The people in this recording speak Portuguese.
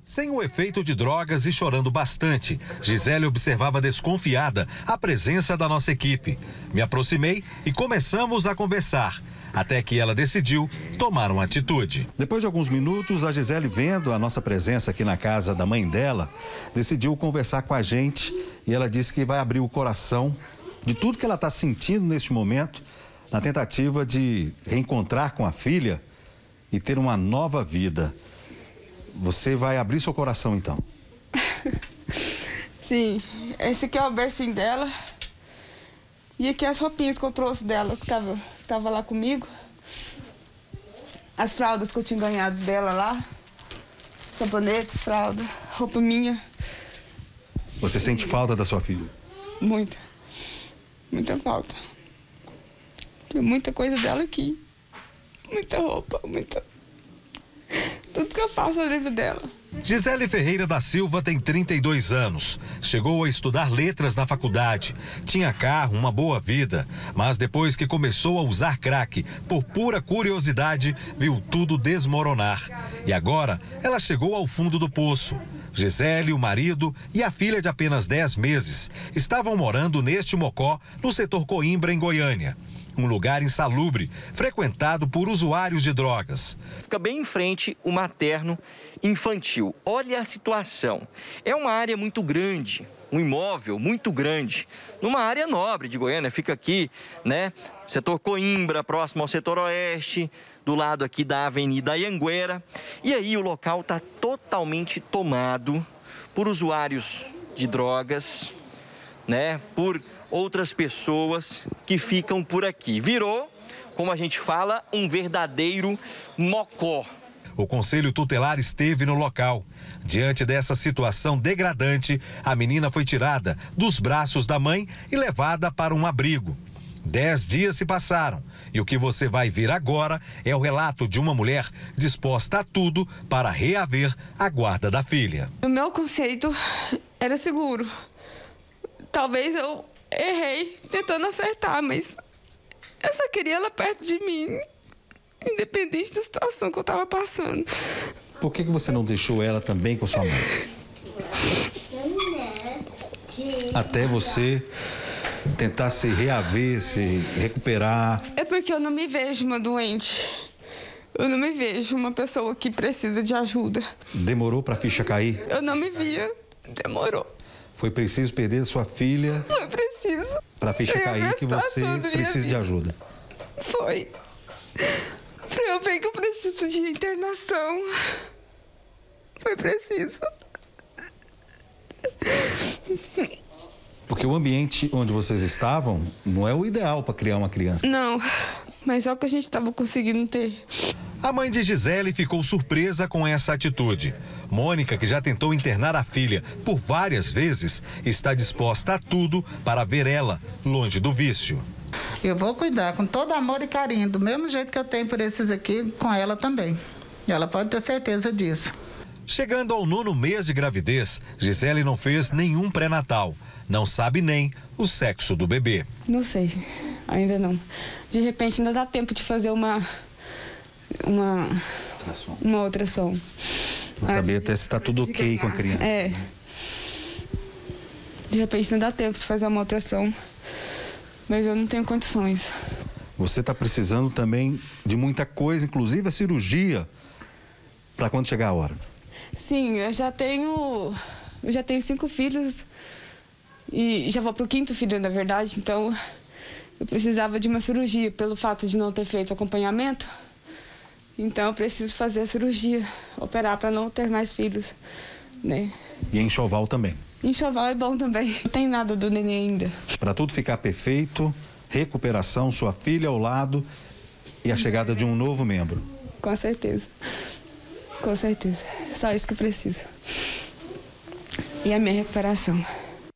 Sem o efeito de drogas e chorando bastante, Gisele observava desconfiada a presença da nossa equipe. Me aproximei e começamos a conversar, até que ela decidiu tomar uma atitude. Depois de alguns minutos, a Gisele, vendo a nossa presença aqui na casa da mãe dela, decidiu conversar com a gente e ela disse que vai abrir o coração de tudo que ela está sentindo neste momento, na tentativa de reencontrar com a filha e ter uma nova vida. Você vai abrir seu coração, então? Sim, esse aqui é o bercinho dela. E aqui as roupinhas que eu trouxe dela, que tava lá comigo. As fraldas que eu tinha ganhado dela lá. Sabonetes, fralda, roupa minha. Você sente falta da sua filha? Muita. Muita falta. Tem muita coisa dela aqui. Muita roupa, muita... Tudo que eu faço eu lembro dela. Gisele Ferreira da Silva tem 32 anos. Chegou a estudar letras na faculdade. Tinha carro, uma boa vida. Mas depois que começou a usar crack, por pura curiosidade, viu tudo desmoronar. E agora, ela chegou ao fundo do poço. Gisele, o marido e a filha de apenas 10 meses estavam morando neste mocó, no setor Coimbra, em Goiânia. Um lugar insalubre, frequentado por usuários de drogas. Fica bem em frente o materno infantil. Olha a situação. É uma área muito grande, um imóvel muito grande, numa área nobre de Goiânia. Fica aqui, né? Setor Coimbra, próximo ao setor oeste, do lado aqui da Avenida Anhanguera. E aí o local está totalmente tomado por usuários de drogas, né? Por outras pessoas que ficam por aqui. Virou, como a gente fala, um verdadeiro mocó. O Conselho Tutelar esteve no local. Diante dessa situação degradante, a menina foi tirada dos braços da mãe e levada para um abrigo. 10 dias se passaram e o que você vai ver agora é o relato de uma mulher disposta a tudo para reaver a guarda da filha. O meu conceito era seguro. Talvez eu errei tentando acertar, mas eu só queria ela perto de mim, independente da situação que eu estava passando. Por que você não deixou ela também com sua mãe? Até você tentar se reaver, se recuperar. É porque eu não me vejo uma doente. Eu não me vejo uma pessoa que precisa de ajuda. Demorou para a ficha cair? Eu não me via. Demorou. Foi preciso perder sua filha? Foi preciso. Para a ficha cair que você precisa de ajuda? Foi. Pra eu ver que eu preciso de internação. Foi preciso. Porque o ambiente onde vocês estavam não é o ideal para criar uma criança. Não, mas é o que a gente estava conseguindo ter. A mãe de Gisele ficou surpresa com essa atitude. Mônica, que já tentou internar a filha por várias vezes, está disposta a tudo para ver ela longe do vício. Eu vou cuidar com todo amor e carinho, do mesmo jeito que eu tenho por esses aqui, com ela também. Ela pode ter certeza disso. Chegando ao 9º mês de gravidez, Gisele não fez nenhum pré-natal. Não sabe nem o sexo do bebê. Não sei, ainda não. De repente ainda dá tempo de fazer uma ultrassom. Pra saber até se está tudo ok com a criança. É. De repente não dá tempo de fazer uma ultrassom. Mas eu não tenho condições. Você está precisando também de muita coisa, inclusive a cirurgia, para quando chegar a hora. Sim, eu já tenho 5 filhos e já vou pro 5º filho, na verdade. Então, eu precisava de uma cirurgia pelo fato de não ter feito acompanhamento. Então, eu preciso fazer a cirurgia, operar para não ter mais filhos, né? E enxoval também. Enxoval é bom também. Não tem nada do neném ainda. Para tudo ficar perfeito, recuperação, sua filha ao lado e a chegada de um novo membro. Com certeza. Com certeza. Só isso que eu preciso. E a minha recuperação.